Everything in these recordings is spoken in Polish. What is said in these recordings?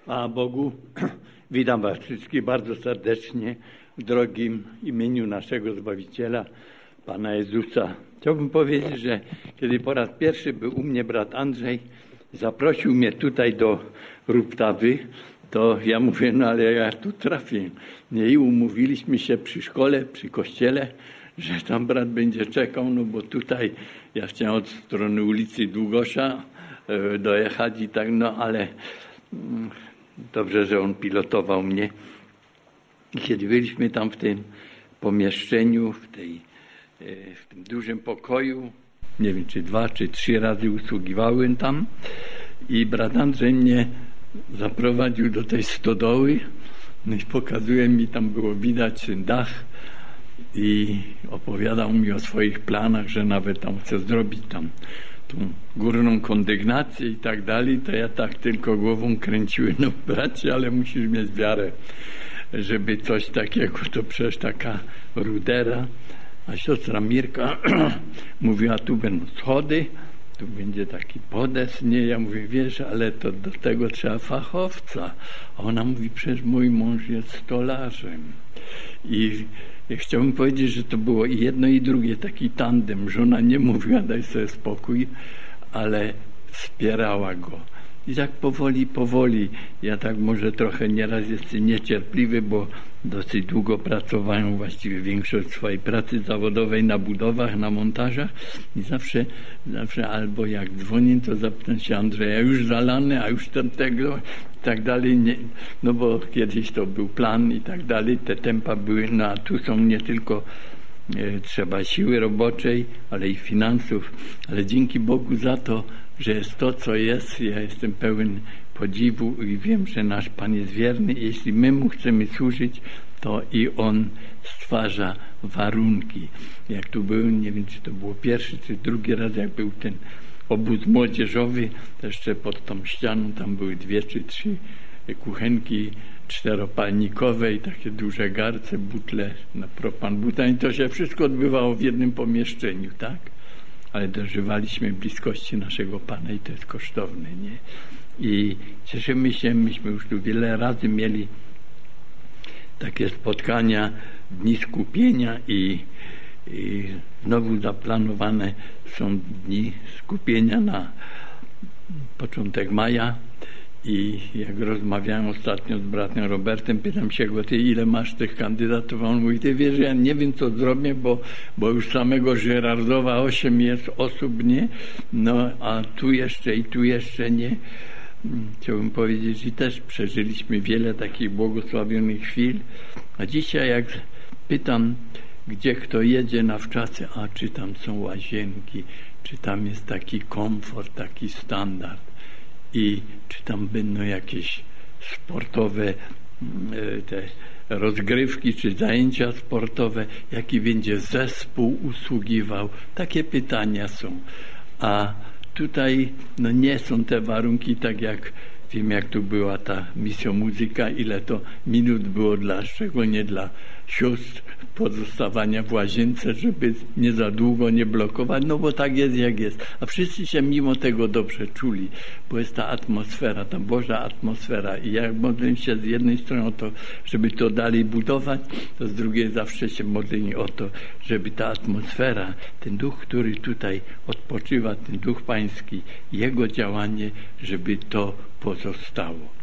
A Bogu, witam Was wszystkich bardzo serdecznie w drogim imieniu naszego Zbawiciela, Pana Jezusa. Chciałbym powiedzieć, że kiedy po raz pierwszy był u mnie brat Andrzej, zaprosił mnie tutaj do Ruptawy, to ja mówię, no ale ja tu trafię. I umówiliśmy się przy szkole, przy kościele, że tam brat będzie czekał, no bo tutaj ja chciałem od strony ulicy Długosza dojechać i tak, no ale dobrze, że on pilotował mnie. I kiedy byliśmy tam w tym pomieszczeniu, w tym dużym pokoju, nie wiem czy 2 czy 3 razy usługiwałem tam i brat Andrzej mnie zaprowadził do tej stodoły, no i pokazuje mi, tam było widać ten dach i opowiadał mi o swoich planach, że nawet tam chce zrobić tam tą górną kondygnację i tak dalej. To ja tak tylko głową kręciłem, no bracie, ale musisz mieć wiarę, żeby coś takiego, to przecież taka rudera. A siostra Mirka mówiła, tu będą schody, tu będzie taki podest, nie? Ja mówię, wiesz, ale to do tego trzeba fachowca. A ona mówi, przecież mój mąż jest stolarzem. I chciałbym powiedzieć, że to było i jedno i drugie, taki tandem. Żona nie mówiła, daj sobie spokój, ale wspierała go. I tak powoli, ja tak może trochę nieraz jestem niecierpliwy, bo dosyć długo pracowałem, właściwie większość swojej pracy zawodowej na budowach, na montażach i zawsze albo jak dzwonię, to zapytam się Andrzeja, już zalany, a już tego i tak dalej, nie, no bo kiedyś to był plan i tak dalej, te tempa były, no a tu są nie tylko trzeba siły roboczej, ale i finansów, ale dzięki Bogu za to, że jest to, co jest. Ja jestem pełen podziwu i wiem, że nasz Pan jest wierny. Jeśli my Mu chcemy służyć, to i On stwarza warunki. Jak tu byłem, nie wiem, czy to było pierwszy, czy drugi raz, jak był ten obóz młodzieżowy, to jeszcze pod tą ścianą tam były 2 czy 3 kuchenki czteropalnikowe i takie duże garce, butle na propan, butan. To się wszystko odbywało w jednym pomieszczeniu, tak? Ale dożywaliśmy bliskości naszego Pana i to jest kosztowne, nie? I cieszymy się, myśmy już tu wiele razy mieli takie spotkania, dni skupienia i znowu zaplanowane są dni skupienia na początek maja. I jak rozmawiałem ostatnio z bratem Robertem, pytam się go, ty ile masz tych kandydatów? A on mówi, ty wiesz, ja nie wiem co zrobię, bo już samego Żyrardowa 8 jest osób, nie? No a tu jeszcze i tu jeszcze nie. Chciałbym powiedzieć, że też przeżyliśmy wiele takich błogosławionych chwil. A dzisiaj jak pytam, gdzie kto jedzie na wczasy, a czy tam są łazienki, czy tam jest taki komfort, taki standard. I czy tam będą jakieś sportowe te rozgrywki, czy zajęcia sportowe, jaki będzie zespół usługiwał. Takie pytania są. A tutaj no nie są te warunki tak jak wiem, jak tu była ta misja muzyka, ile to minut było szczególnie dla sióstr pozostawania w łazience, żeby nie za długo nie blokować, no bo tak jest jak jest. A wszyscy się mimo tego dobrze czuli, bo jest ta atmosfera, ta Boża atmosfera i jak modlę się z jednej strony o to, żeby to dalej budować, to z drugiej zawsze się modlę o to, żeby ta atmosfera, ten duch, który tutaj odpoczywa, ten duch pański, jego działanie, żeby to pozostało.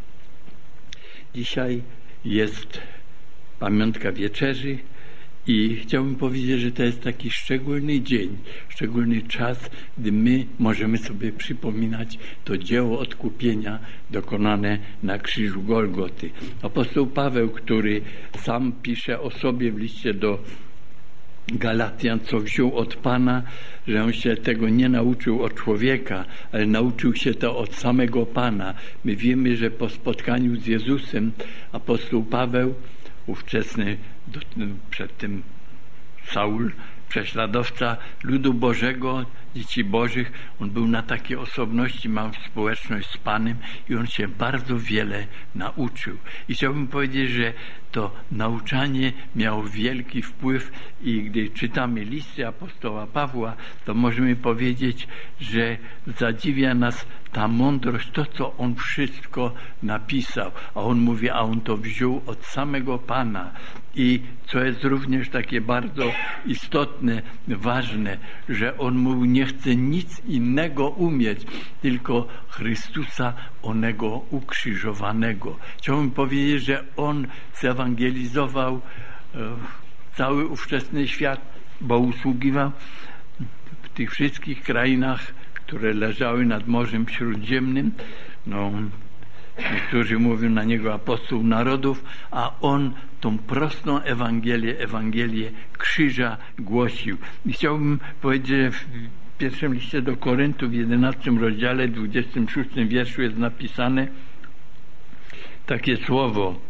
Dzisiaj jest pamiątka wieczerzy i chciałbym powiedzieć, że to jest taki szczególny dzień, szczególny czas, gdy my możemy sobie przypominać to dzieło odkupienia dokonane na krzyżu Golgoty. Apostoł Paweł, który sam pisze o sobie w liście do Galacjan, co wziął od Pana, że on się tego nie nauczył od człowieka, ale nauczył się to od samego Pana. My wiemy, że po spotkaniu z Jezusem apostoł Paweł, ówczesny przed tym Saul, prześladowca ludu Bożego, dzieci bożych. On był na takiej osobności, miał społeczność z Panem i on się bardzo wiele nauczył. I chciałbym powiedzieć, że to nauczanie miało wielki wpływ i gdy czytamy listy apostoła Pawła, to możemy powiedzieć, że zadziwia nas ta mądrość, to co on wszystko napisał. A on mówi, a on to wziął od samego Pana. I co jest również takie bardzo istotne, ważne, że on mówił, nie chce nic innego umieć, tylko Chrystusa onego ukrzyżowanego. Chciałbym powiedzieć, że on zewangelizował cały ówczesny świat, bo usługiwał w tych wszystkich krainach, które leżały nad Morzem Śródziemnym. Niektórzy mówią na niego apostoł narodów, a on tą prostą Ewangelię krzyża głosił. I chciałbym powiedzieć, że w pierwszym liście do Koryntu w 11 rozdziale, 26 wierszu jest napisane takie słowo.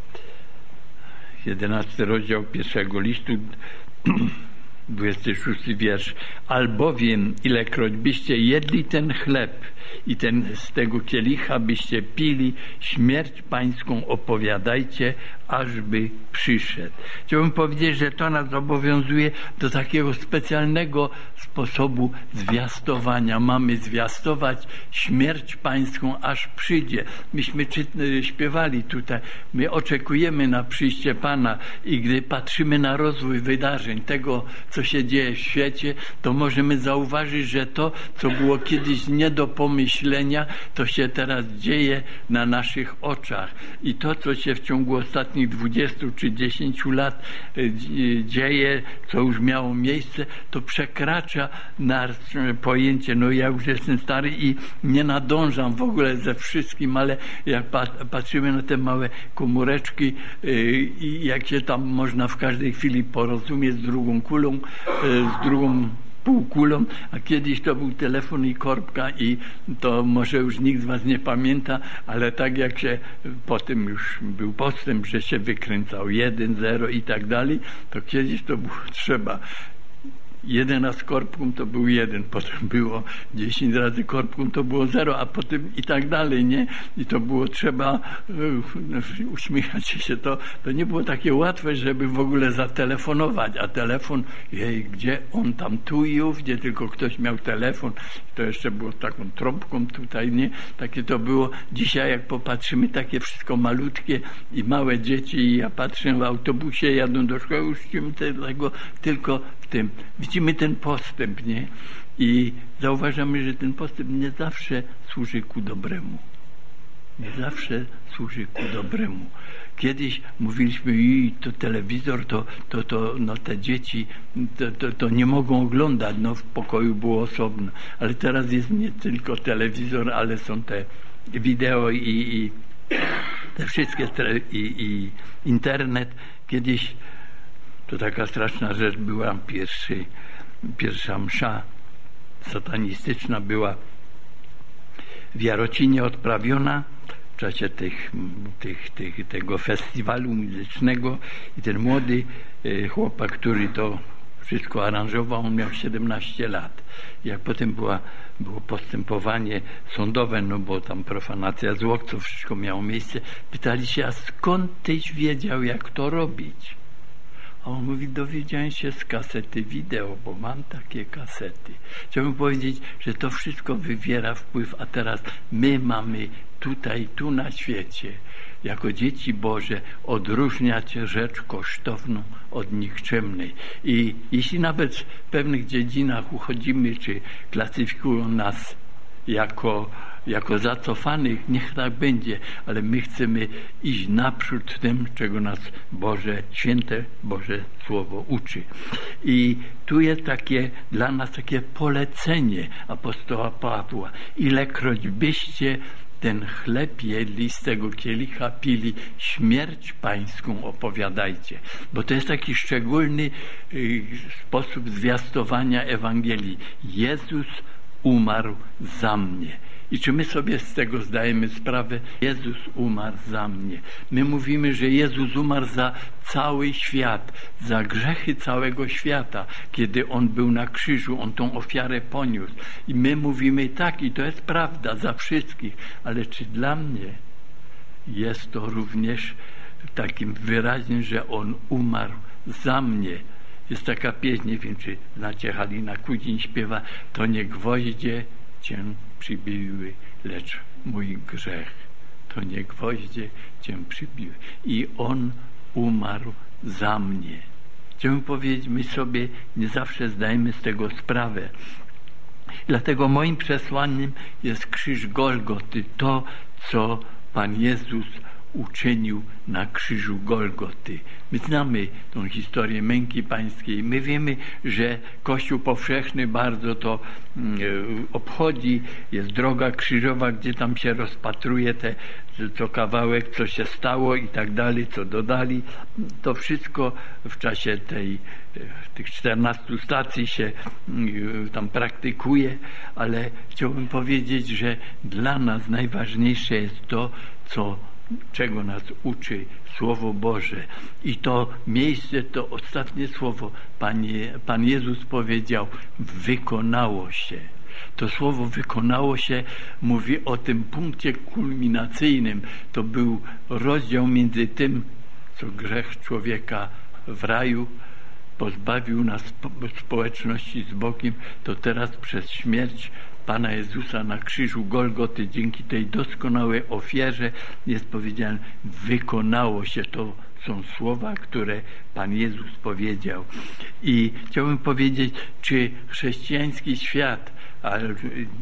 11 rozdział pierwszego listu, 26 wiersz. Albowiem ilekroć byście jedli ten chleb i z tego kielicha byście pili, śmierć pańską opowiadajcie, ażby przyszedł. Chciałbym powiedzieć, że to nas obowiązuje do takiego specjalnego sposobu zwiastowania. Mamy zwiastować śmierć pańską, aż przyjdzie. Myśmy śpiewali tutaj, my oczekujemy na przyjście Pana i gdy patrzymy na rozwój wydarzeń, tego co się dzieje w świecie, to możemy zauważyć, że to co było kiedyś nie do pomyślenia, to się teraz dzieje na naszych oczach. I to co się w ciągu ostatnich 20 czy 10 lat dzieje, co już miało miejsce, to przekracza nasze pojęcie. Ja już jestem stary i nie nadążam w ogóle ze wszystkim, ale jak patrzymy na te małe komóreczki i jak się tam można w każdej chwili porozumieć z drugą kulą, z drugą półkulą, a kiedyś to był telefon i korbka i to może już nikt z was nie pamięta, ale tak jak się potem już był postęp, że się wykręcał 1, 0 i tak dalej, to kiedyś to było trzeba 1 raz korbką to był 1, potem było 10 razy korbką to było 0, a potem i tak dalej, nie? I to było trzeba uśmiechać się. To nie było takie łatwe, żeby w ogóle zatelefonować, a telefon, gdzie on tam tu i ówdzie, tylko ktoś miał telefon, to jeszcze było taką trąbką tutaj, nie? Takie to było. Dzisiaj jak popatrzymy, takie wszystko malutkie i małe dzieci i ja patrzę w autobusie, jadą do szkoły, już tego tylko w tym. Widzimy ten postęp, nie? I zauważamy, że ten postęp nie zawsze służy ku dobremu. Nie zawsze służy ku dobremu. Kiedyś mówiliśmy, to telewizor, te dzieci to nie mogą oglądać, w pokoju było osobno. Ale teraz jest nie tylko telewizor, ale są te wideo i te wszystkie i internet. Kiedyś to taka straszna rzecz była, pierwsza msza satanistyczna była w Jarocinie odprawiona w czasie tego festiwalu muzycznego i ten młody chłopak, który to wszystko aranżował, on miał 17 lat. Jak potem było postępowanie sądowe, bo tam profanacja zwłok, to wszystko miało miejsce, pytali się, a skąd tyś wiedział, jak to robić? A on mówi, dowiedziałem się z kasety wideo, bo mam takie kasety. Chciałbym powiedzieć, że to wszystko wywiera wpływ, a teraz my mamy tu na świecie, jako dzieci Boże, odróżniać rzecz kosztowną od nikczemnej. I jeśli nawet w pewnych dziedzinach uchodzimy, czy klasyfikują nas jako zacofanych, niech tak będzie, ale my chcemy iść naprzód w tym, czego nas święte Boże Słowo uczy. I tu jest dla nas takie polecenie apostoła Pawła. Ilekroć byście ten chleb jedli, z tego kielicha pili, śmierć pańską opowiadajcie. Bo to jest taki szczególny sposób zwiastowania Ewangelii. Jezus umarł za mnie. I czy my sobie z tego zdajemy sprawę? Jezus umarł za mnie. My mówimy, że Jezus umarł za cały świat, za grzechy całego świata. Kiedy On był na krzyżu, On tą ofiarę poniósł. I my mówimy tak, i to jest prawda za wszystkich, ale czy dla mnie jest to również takim wyraźnym, że On umarł za mnie? Jest taka pieśń, nie wiem, czy znacie, Halina Kudziń śpiewa: to nie gwoździe Cię przybiły, lecz mój grzech. To nie gwoździe Cię przybiły. I On umarł za mnie. Chciałbym powiedzieć, my sobie nie zawsze zdajemy z tego sprawę. Dlatego moim przesłaniem jest krzyż Golgoty, to, co Pan Jezus uczynił na krzyżu Golgoty. My znamy tą historię męki pańskiej. My wiemy, że Kościół powszechny bardzo to obchodzi. Jest droga krzyżowa, gdzie tam się rozpatruje co kawałek, co się stało i tak dalej, co dodali. To wszystko w czasie tych 14 stacji się tam praktykuje, ale chciałbym powiedzieć, że dla nas najważniejsze jest to, czego nas uczy Słowo Boże. I to miejsce, to ostatnie słowo. Pan Jezus powiedział: wykonało się. To słowo wykonało się mówi o tym punkcie kulminacyjnym. To był rozdział między tym, co grzech człowieka w raju pozbawił nas społeczności z Bogiem, to teraz przez śmierć Pana Jezusa na krzyżu Golgoty, dzięki tej doskonałej ofierze jest powiedziane: wykonało się. To są słowa, które Pan Jezus powiedział. I chciałbym powiedzieć, czy chrześcijański świat, ale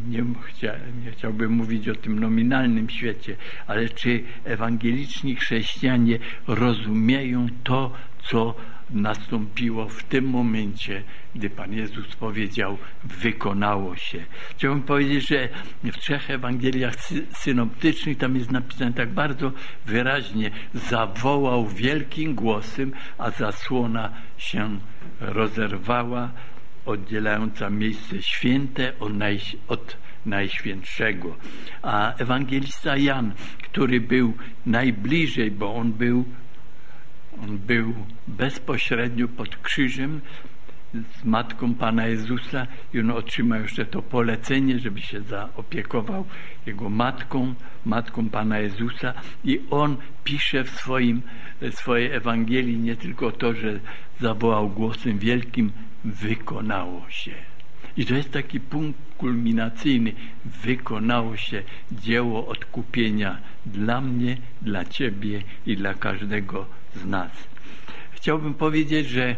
nie chciałbym mówić o tym nominalnym świecie, ale czy ewangeliczni chrześcijanie rozumieją to, co nastąpiło w tym momencie, gdy Pan Jezus powiedział: wykonało się. Chciałbym powiedzieć, że w 3 Ewangeliach synoptycznych tam jest napisane tak bardzo wyraźnie: zawołał wielkim głosem, a zasłona się rozerwała, oddzielająca miejsce święte od Najświętszego. A ewangelista Jan, który był najbliżej, bo on był bezpośrednio pod krzyżem z matką Pana Jezusa i on otrzymał jeszcze to polecenie, żeby się zaopiekował jego matką Pana Jezusa, i on pisze w swojej Ewangelii nie tylko to, że zawołał głosem wielkim: wykonało się. I to jest taki punkt kulminacyjny. Wykonało się dzieło odkupienia dla mnie, dla Ciebie i dla każdego z nas. Chciałbym powiedzieć, że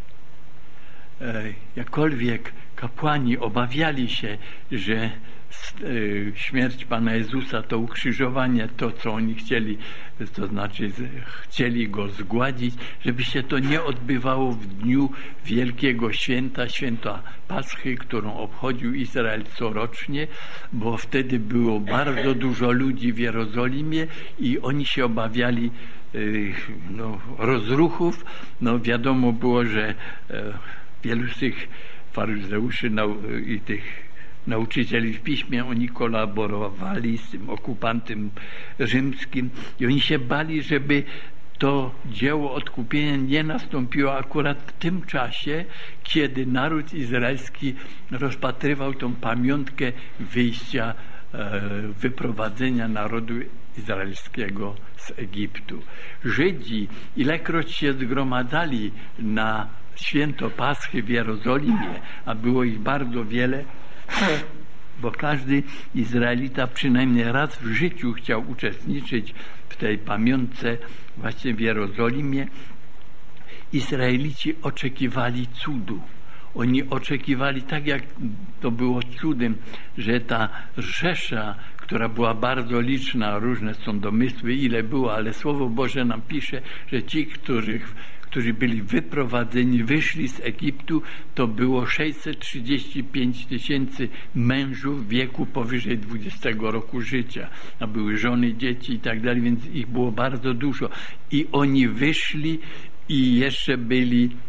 jakkolwiek kapłani obawiali się, że śmierć Pana Jezusa, to ukrzyżowanie, to co oni chcieli, to znaczy chcieli Go zgładzić, żeby się to nie odbywało w dniu wielkiego święta Paschy, którą obchodził Izrael corocznie, bo wtedy było bardzo dużo ludzi w Jerozolimie i oni się obawiali rozruchów. Wiadomo było, że wielu z tych faryzeuszy i tych nauczycieli w piśmie, oni kolaborowali z tym okupantem rzymskim i oni się bali, żeby to dzieło odkupienia nie nastąpiło akurat w tym czasie, kiedy naród izraelski rozpatrywał tą pamiątkę wyjścia, wyprowadzenia narodu izraelskiego z Egiptu. Żydzi, ilekroć się zgromadzali na święto Paschy w Jerozolimie, a było ich bardzo wiele, bo każdy Izraelita przynajmniej raz w życiu chciał uczestniczyć w tej pamiątce właśnie w Jerozolimie. Izraelici oczekiwali cudu. Oni oczekiwali, tak jak to było cudem, że ta rzesza, która była bardzo liczna, różne są domysły, ile było, ale Słowo Boże nam pisze, że ci, którzy byli wyprowadzeni, wyszli z Egiptu, to było 635 000 mężów w wieku powyżej 20 roku życia. A były żony, dzieci i tak dalej, więc ich było bardzo dużo. I oni wyszli i jeszcze byli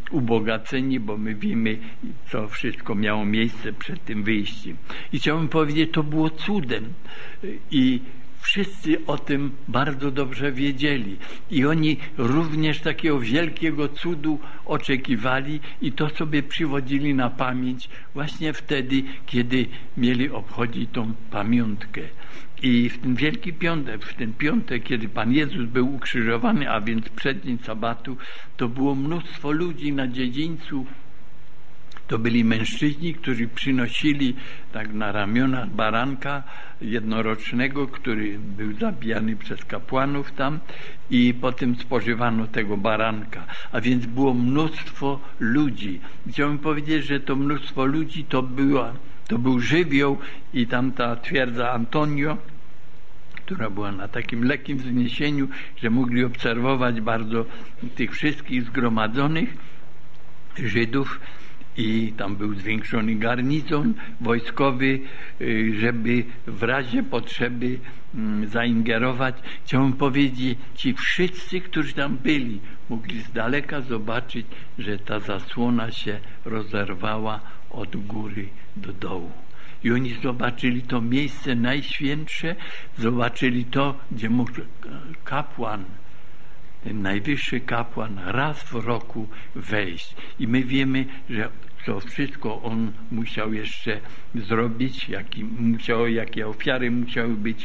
ubogaceni, bo my wiemy, co wszystko miało miejsce przed tym wyjściem. I chciałbym powiedzieć, to było cudem i wszyscy o tym bardzo dobrze wiedzieli i oni również takiego wielkiego cudu oczekiwali i to sobie przywodzili na pamięć właśnie wtedy, kiedy mieli obchodzić tą pamiątkę. I w ten Wielki Piątek, w ten piątek, kiedy Pan Jezus był ukrzyżowany, a więc przeddzień sabatu, to było mnóstwo ludzi na dziedzińcu. To byli mężczyźni, którzy przynosili tak na ramionach baranka jednorocznego, który był zabijany przez kapłanów tam i potem spożywano tego baranka. A więc było mnóstwo ludzi. Chciałbym powiedzieć, że to mnóstwo ludzi to był żywioł i tamta twierdza Antonio, która była na takim lekkim wzniesieniu, że mogli obserwować bardzo tych wszystkich zgromadzonych Żydów i tam był zwiększony garnizon wojskowy, żeby w razie potrzeby zaingerować. Chciałbym powiedzieć, ci wszyscy, którzy tam byli, mogli z daleka zobaczyć, że ta zasłona się rozerwała od góry do dołu. I oni zobaczyli to miejsce najświętsze, zobaczyli to, gdzie mógł kapłan, ten najwyższy kapłan, raz w roku wejść. I my wiemy, że to wszystko on musiał jeszcze zrobić, jakie ofiary musiały być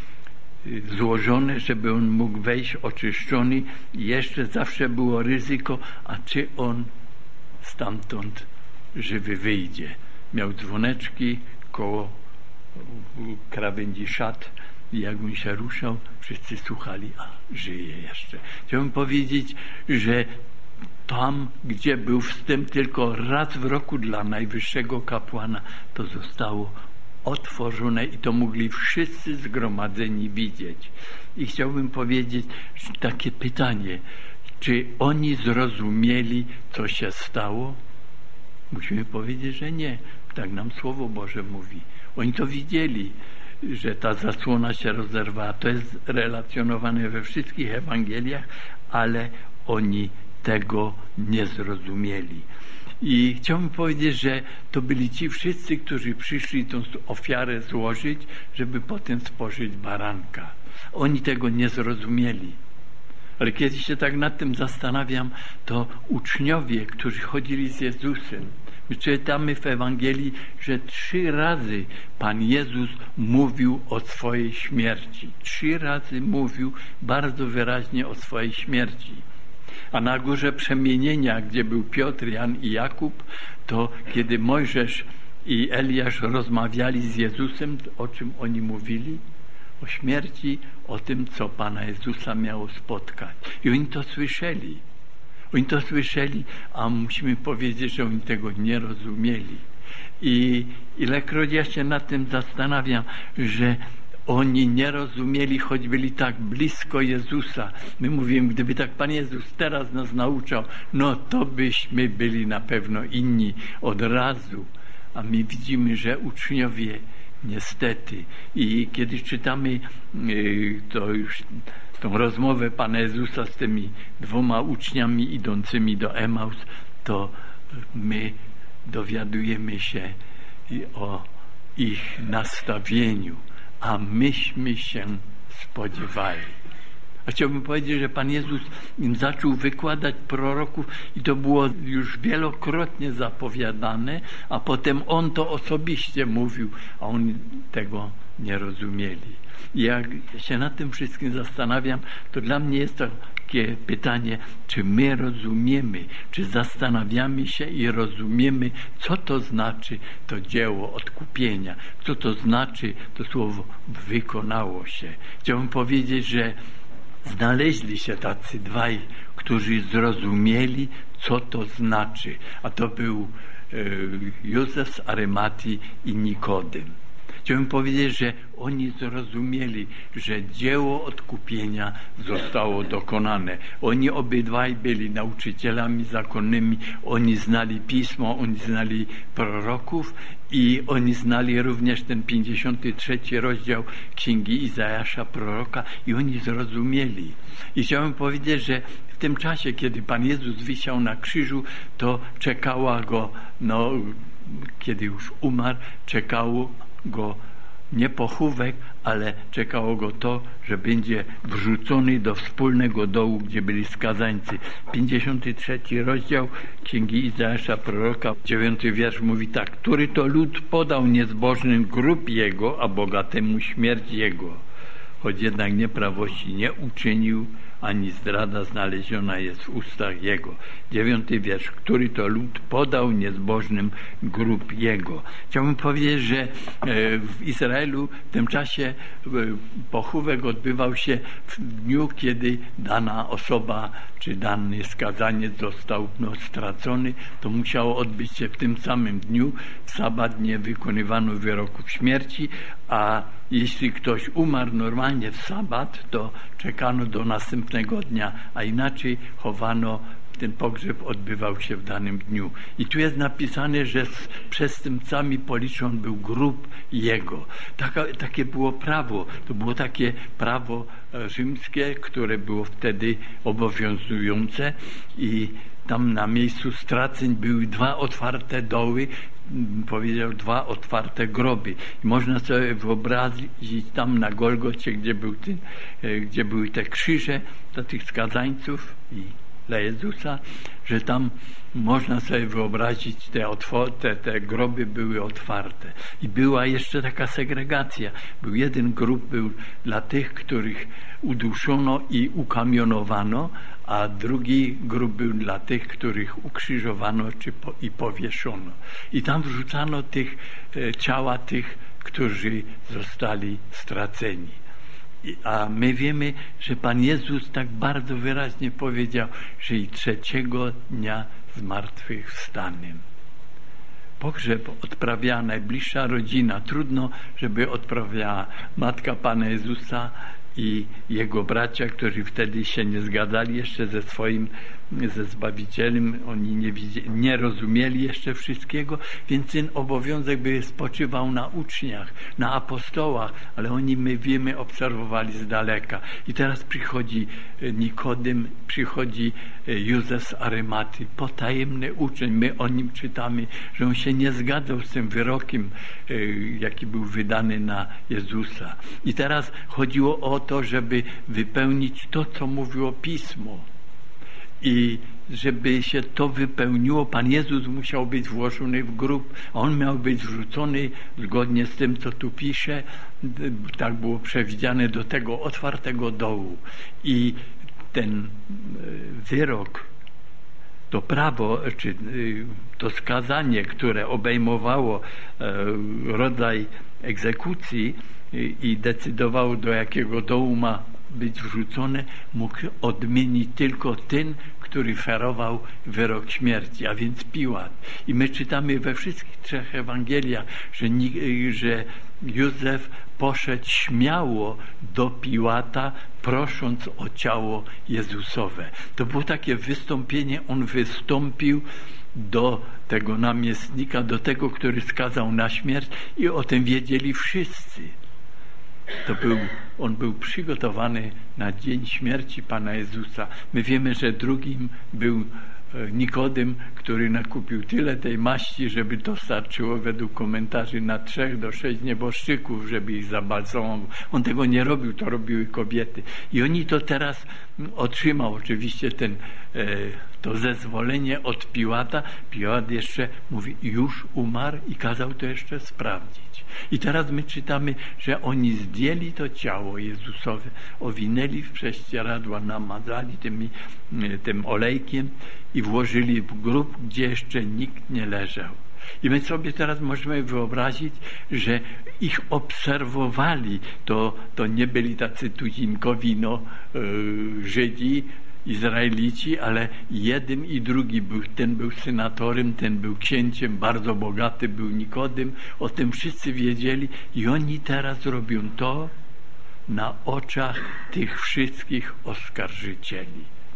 złożone, żeby on mógł wejść oczyszczony. I jeszcze zawsze było ryzyko, a czy on stamtąd żywy wyjdzie. Miał dzwoneczki koło krawędzi szat i jak on się ruszał, wszyscy słuchali, a żyje jeszcze. Chciałbym powiedzieć, że tam, gdzie był wstęp tylko raz w roku dla najwyższego kapłana, to zostało otworzone i to mogli wszyscy zgromadzeni widzieć. I chciałbym powiedzieć takie pytanie, czy oni zrozumieli, co się stało? Musimy powiedzieć, że nie. Tak nam Słowo Boże mówi. Oni to widzieli, że ta zasłona się rozerwała. To jest relacjonowane we wszystkich Ewangeliach, ale oni tego nie zrozumieli. I chciałbym powiedzieć, że to byli ci wszyscy, którzy przyszli tą ofiarę złożyć, żeby potem spożyć baranka. Oni tego nie zrozumieli. Ale kiedy się tak nad tym zastanawiam, to uczniowie, którzy chodzili z Jezusem, my czytamy w Ewangelii, że 3 razy Pan Jezus mówił o swojej śmierci. 3 razy mówił bardzo wyraźnie o swojej śmierci. A na górze przemienienia, gdzie był Piotr, Jan i Jakub, to kiedy Mojżesz i Eliasz rozmawiali z Jezusem, o czym oni mówili? O śmierci, o tym, co Pana Jezusa miało spotkać. I oni to słyszeli. Oni to słyszeli, a musimy powiedzieć, że oni tego nie rozumieli. I ilekroć ja się nad tym zastanawiam, że oni nie rozumieli, choć byli tak blisko Jezusa. My mówimy, gdyby tak Pan Jezus teraz nas nauczał, no to byśmy byli na pewno inni od razu. A my widzimy, że uczniowie niestety. I kiedy czytamy to już tą rozmowę Pana Jezusa z tymi 2 uczniami idącymi do Emaus, to my dowiadujemy się o ich nastawieniu, a myśmy się spodziewali. A chciałbym powiedzieć, że Pan Jezus im zaczął wykładać proroków i to było już wielokrotnie zapowiadane, a potem On to osobiście mówił, a oni tego nie rozumieli. I jak się nad tym wszystkim zastanawiam, to dla mnie jest takie pytanie, czy my rozumiemy, czy zastanawiamy się i rozumiemy, co to znaczy to dzieło odkupienia, co to znaczy to słowo wykonało się. Chciałbym powiedzieć, że znaleźli się tacy 2, którzy zrozumieli, co to znaczy. A to był Józef z Arymatii i Nikodem. Chciałbym powiedzieć, że oni zrozumieli, że dzieło odkupienia zostało dokonane. Oni obydwaj byli nauczycielami zakonnymi, oni znali Pismo, oni znali proroków i oni znali również ten 53 rozdział Księgi Izajasza proroka i oni zrozumieli. I chciałbym powiedzieć, że w tym czasie, kiedy Pan Jezus wisiał na krzyżu, to czekała go, kiedy już umarł, czekało go nie pochówek, ale czekało go to, że będzie wrzucony do wspólnego dołu, gdzie byli skazańcy. 53 rozdział Księgi Izajasza proroka, 9 wiersz mówi tak: który to lud podał niezbożnym grób jego, a bogatemu śmierć jego, choć jednak nieprawości nie uczynił, ani zdrada znaleziona jest w ustach jego. 9 wiersz. Który to lud podał niezbożnym grób jego. Chciałbym powiedzieć, że w Izraelu w tym czasie pochówek odbywał się w dniu, kiedy dana osoba czy dany skazaniec został stracony. To musiało odbyć się w tym samym dniu. W sabat nie wykonywano wyroków śmierci, a jeśli ktoś umarł normalnie w sabat, to czekano do następnego dnia, a inaczej chowano, ten pogrzeb odbywał się w danym dniu. I tu jest napisane, że z przestępcami policzony był grób jego. Takie było prawo. To było takie prawo rzymskie, które było wtedy obowiązujące i tam na miejscu straceń były 2 otwarte doły, powiedział 2 otwarte groby. I można sobie wyobrazić tam na Golgocie, gdzie były te krzyże dla tych skazańców i dla Jezusa, że tam można sobie wyobrazić, te groby były otwarte. I była jeszcze taka segregacja. Był jeden grób był dla tych, których uduszono i ukamionowano, a drugi grób był dla tych, których ukrzyżowano i powieszono. I tam wrzucano ciała tych, którzy zostali straceni. A my wiemy, że Pan Jezus tak bardzo wyraźnie powiedział, że i 3 dnia zmartwychwstanę. Pogrzeb odprawiała najbliższa rodzina. Trudno, żeby odprawiała matka Pana Jezusa i jego bracia, którzy wtedy się nie zgadzali jeszcze ze Zbawicielem. Oni nie rozumieli jeszcze wszystkiego, więc ten obowiązek by spoczywał na uczniach, na apostołach, ale oni, my wiemy, obserwowali z daleka. I teraz przychodzi Nikodem, przychodzi Józef z Arymaty, potajemny uczeń. My o nim czytamy, że on się nie zgadzał z tym wyrokiem, jaki był wydany na Jezusa. I teraz chodziło o to, żeby wypełnić to, co mówiło Pismo. I żeby się to wypełniło, Pan Jezus musiał być włożony w grób, a On miał być wrzucony zgodnie z tym, co tu pisze. Tak było przewidziane, do tego otwartego dołu. I ten wyrok, to prawo, czy to skazanie, które obejmowało rodzaj egzekucji i decydowało, do jakiego dołu ma być wrzucone, mógł odmienić tylko ten, który ferował wyrok śmierci, a więc Piłat. I my czytamy we wszystkich 3 Ewangeliach, że Józef poszedł śmiało do Piłata, prosząc o ciało Jezusowe. To było takie wystąpienie, on wystąpił do tego namiestnika, do tego, który skazał na śmierć, i o tym wiedzieli wszyscy. On był przygotowany na dzień śmierci Pana Jezusa. My wiemy, że drugim był Nikodem, który nakupił tyle tej maści, żeby dostarczyło według komentarzy na 3 do 6 nieboszczyków, żeby ich zabalsamował. On tego nie robił, to robiły kobiety. I oni to teraz otrzymał oczywiście to zezwolenie od Piłata. Piłat jeszcze mówi, już umarł, i kazał to jeszcze sprawdzić. I teraz my czytamy, że oni zdjęli to ciało Jezusowe, owinęli w prześcieradła, namazali tym olejkiem i włożyli w grób, gdzie jeszcze nikt nie leżał. I my sobie teraz możemy wyobrazić, że ich obserwowali. To nie byli tacy tuzinkowi Żydzi, Izraelici, ale jeden i drugi był. Ten był senatorem, ten był księciem, bardzo bogaty był Nikodem. O tym wszyscy wiedzieli i oni teraz robią to na oczach tych wszystkich oskarżycieli.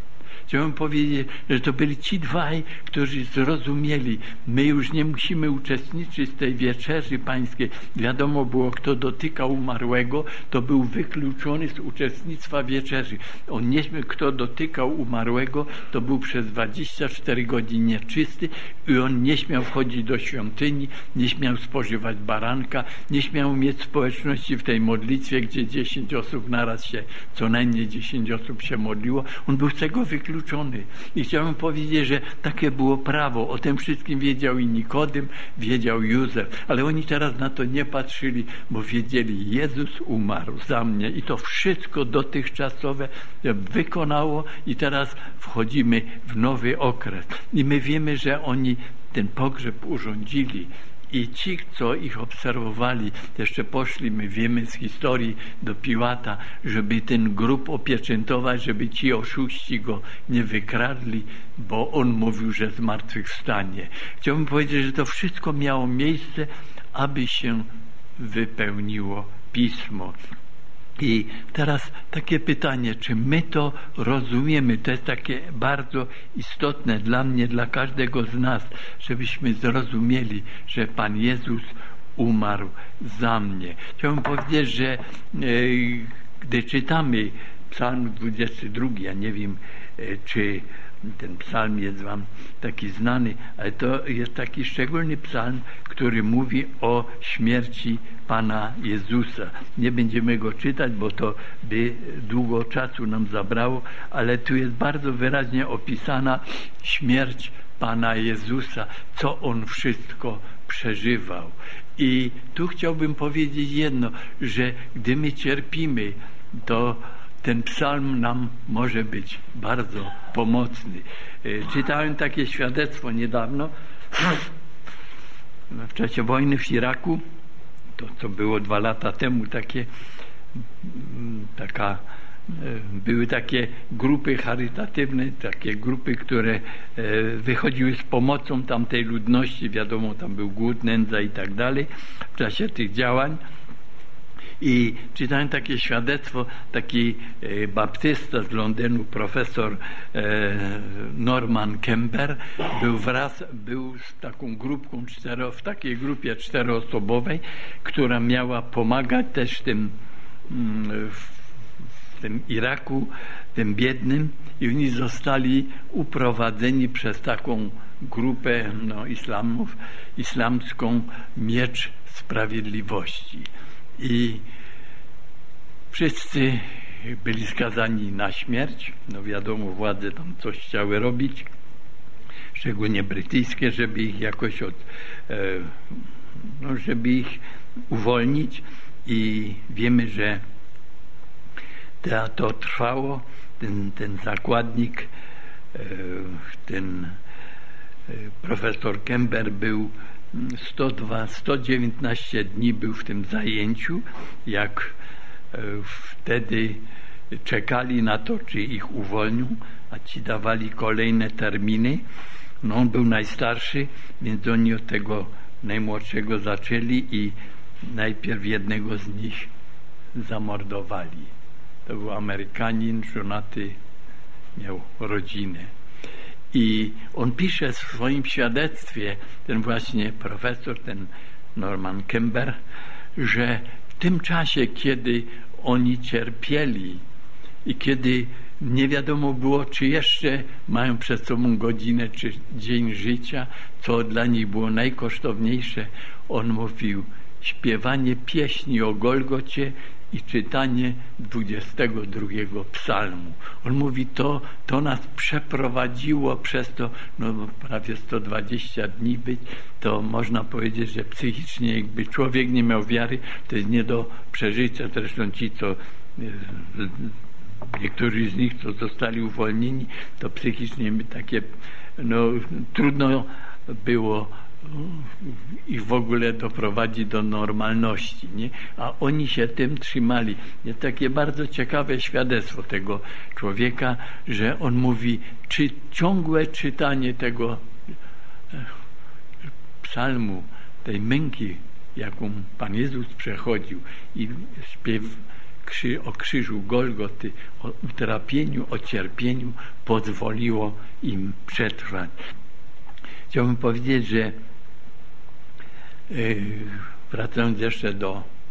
Chciałbym powiedzieć, że to byli ci dwaj, którzy zrozumieli, my już nie musimy uczestniczyć w tej wieczerzy pańskiej. Wiadomo było, kto dotykał umarłego, to był wykluczony z uczestnictwa wieczerzy. Kto dotykał umarłego, to był przez 24 godziny nieczysty i on nie śmiał wchodzić do świątyni, nie śmiał spożywać baranka, nie śmiał mieć społeczności w tej modlitwie, gdzie 10 osób naraz się, co najmniej 10 osób się modliło. On był z tego wykluczony. I chciałbym powiedzieć, że takie było prawo. O tym wszystkim wiedział i Nikodem, wiedział Józef. Ale oni teraz na to nie patrzyli, bo wiedzieli, Jezus umarł za mnie. I to wszystko dotychczasowe wykonało i teraz wchodzimy w nowy okres. I my wiemy, że oni ten pogrzeb urządzili. I ci, co ich obserwowali, jeszcze poszli, my wiemy z historii, do Piłata, żeby ten grób opieczętować, żeby ci oszuści go nie wykradli, bo on mówił, że zmartwychwstanie. Chciałbym powiedzieć, że to wszystko miało miejsce, aby się wypełniło Pismo. I teraz takie pytanie, czy my to rozumiemy? To jest takie bardzo istotne dla mnie, dla każdego z nas, żebyśmy zrozumieli, że Pan Jezus umarł za mnie. Chciałbym powiedzieć, że gdy czytamy Psalm 22, ja nie wiem, czy ten psalm jest wam taki znany, ale to jest taki szczególny psalm, który mówi o śmierci Pana Jezusa. Nie będziemy go czytać, bo to by długo czasu nam zabrało, ale tu jest bardzo wyraźnie opisana śmierć Pana Jezusa, co On wszystko przeżywał. I tu chciałbym powiedzieć jedno, że gdy my cierpimy, to ten psalm nam może być bardzo pomocny. Czytałem takie świadectwo niedawno w czasie wojny w Iraku, to co było 2 lata temu, były takie grupy charytatywne, takie grupy, które wychodziły z pomocą tamtej ludności, wiadomo, tam był głód, nędza i tak dalej w czasie tych działań. I czytałem takie świadectwo, taki baptysta z Londynu, profesor Norman Kemper, był z taką grupką w takiej grupie 4-osobowej, która miała pomagać też w tym Iraku, tym biednym, i oni zostali uprowadzeni przez taką grupę islamską, Miecz Sprawiedliwości. I wszyscy byli skazani na śmierć. No wiadomo, władze tam coś chciały robić, szczególnie brytyjskie, żeby ich jakoś żeby ich uwolnić. I wiemy, że to trwało. Ten zakładnik, ten profesor Kemper był 119 dni był w tym zajęciu, jak wtedy czekali na to, czy ich uwolnią, a ci dawali kolejne terminy. No on był najstarszy, więc oni od tego najmłodszego zaczęli i najpierw jednego z nich zamordowali. To był Amerykanin, żonaty, miał rodzinę. I on pisze w swoim świadectwie, ten właśnie profesor, ten Norman Kemper, że w tym czasie, kiedy oni cierpieli i kiedy nie wiadomo było, czy jeszcze mają przed sobą godzinę, czy dzień życia, co dla nich było najkosztowniejsze, on mówił: śpiewanie pieśni o Golgocie i czytanie 22 psalmu. On mówi, to nas przeprowadziło przez to, prawie 120 dni być, to można powiedzieć, że psychicznie jakby człowiek nie miał wiary, to jest nie do przeżycia. Zresztą ci, co niektórzy z nich, co zostali uwolnieni, to psychicznie takie, trudno było ich w ogóle doprowadzi do normalności, nie? A oni się tym trzymali. Jest takie bardzo ciekawe świadectwo tego człowieka, że on mówi, czy ciągłe czytanie tego psalmu, tej męki, jaką Pan Jezus przechodził, i śpiew o krzyżu Golgoty, o utrapieniu, o cierpieniu pozwoliło im przetrwać. Chciałbym powiedzieć, że wracając jeszcze do